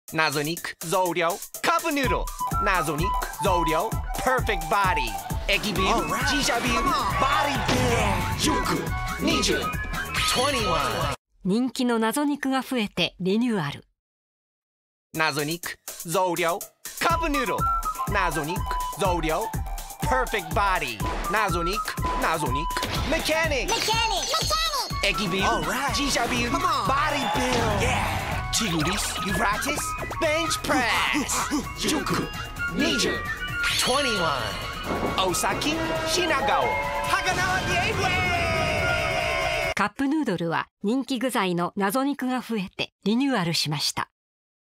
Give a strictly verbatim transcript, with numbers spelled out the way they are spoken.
謎肉増量カップヌードル謎肉増量 Perfect Body 駅ビル自社ビルボディビル塾にじゅう、にじゅういち人気の謎肉が増えてリニューアル。 謎肉増量カップヌードル謎肉増量 Perfect Body 謎肉謎肉メカニック駅ビル自社ビルボディビルチグリスユープラクティスベンチプレス塾にじゅう、にじゅういち大崎品川高輪ゲートウェイ。 カップヌードルは人気具材の謎肉が増えてリニューアルしました。